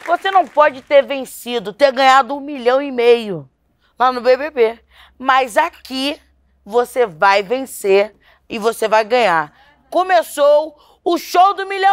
Você não pode ter vencido, ter ganhado 1,5 milhão lá no BBB. Mas aqui você vai vencer e você vai ganhar. Começou o show do 1,5 milhão!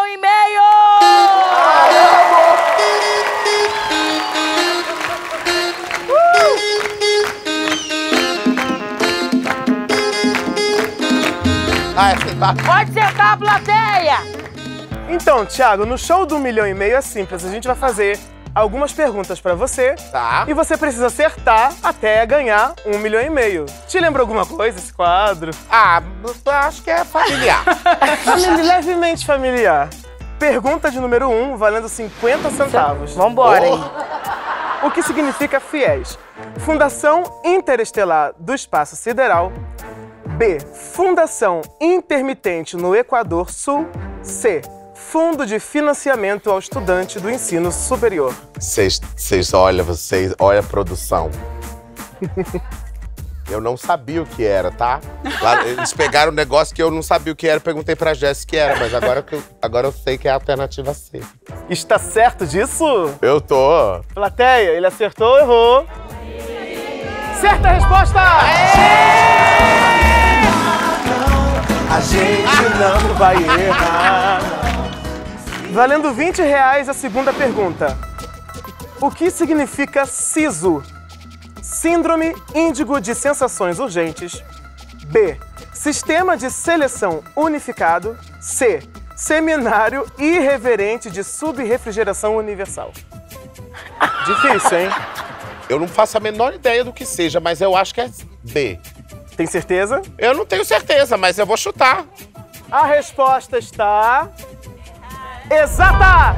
Pode sentar a plateia! Então, Thiago, no show do 1,5 milhão é simples. A gente vai fazer algumas perguntas pra você. Tá. E você precisa acertar até ganhar 1,5 milhão. Te lembra alguma coisa esse quadro? Ah, acho que é familiar. Levemente familiar. Pergunta de número 1, valendo 50 centavos. Vambora, hein? O que significa FIES? Fundação Interestelar do Espaço Sideral. B. Fundação Intermitente no Equador Sul. C. Fundo de Financiamento ao Estudante do Ensino Superior. Vocês olha a produção. Eu não sabia o que era, tá? Lá, eles pegaram um negócio que eu não sabia o que era, perguntei pra Jéssica o que era, mas agora eu sei que é a alternativa C. Está certo disso? Eu tô. Plateia, ele acertou ou errou? Certa resposta! A gente não vai errar. Valendo R$20 a segunda pergunta. O que significa SISU? Síndrome Índigo de Sensações Urgentes. B. Sistema de Seleção Unificado. C. Seminário Irreverente de Subrefrigeração Universal. Difícil, hein? Eu não faço a menor ideia do que seja, mas eu acho que é B. Tem certeza? Eu não tenho certeza, mas eu vou chutar. A resposta está... exata!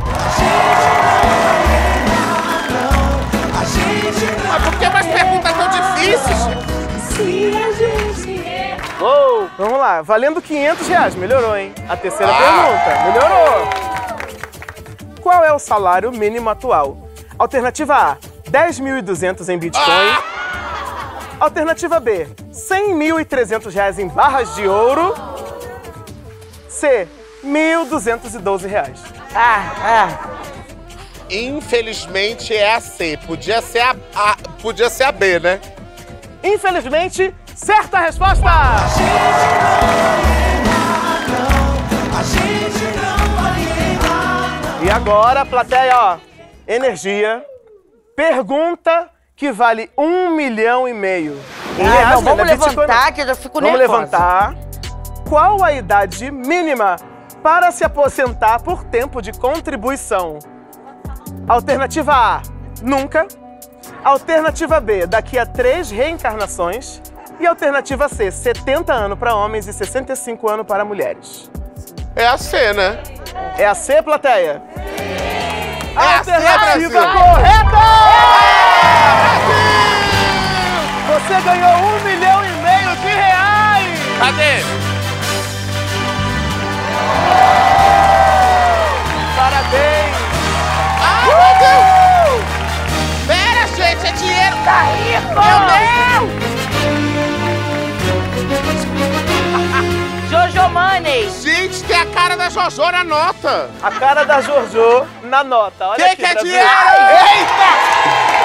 Mas por que umas perguntas tão difíceis? Vamos lá, valendo R$500. Melhorou, hein? A terceira pergunta. Melhorou. Qual é o salário mínimo atual? Alternativa A, 10.200 em Bitcoin. Alternativa B, R$100.300 em barras de ouro. C, R$1.212. Infelizmente é a C. Podia ser a B, né? Infelizmente, certa resposta! E agora, plateia, ó, energia. Pergunta que vale R$1,5 milhão. Não, vamos levantar, que eu já fico nervosa. Vamos levantar. Qual a idade mínima para se aposentar por tempo de contribuição? Alternativa A, nunca. Alternativa B, daqui a 3 reencarnações. E alternativa C, 70 anos para homens e 65 anos para mulheres. É a C, né? É a C, plateia? Alternativa correta! Você ganhou R$1,5 milhão. Cadê? Parabéns! Meu Deus! Pera, gente, é dinheiro! Tá rico! Meu Deus! Jojo Money! Gente, tem a cara da Jojo na nota! A cara da Jojo na nota. Olha aqui, que é pra ver. dinheiro? Eita!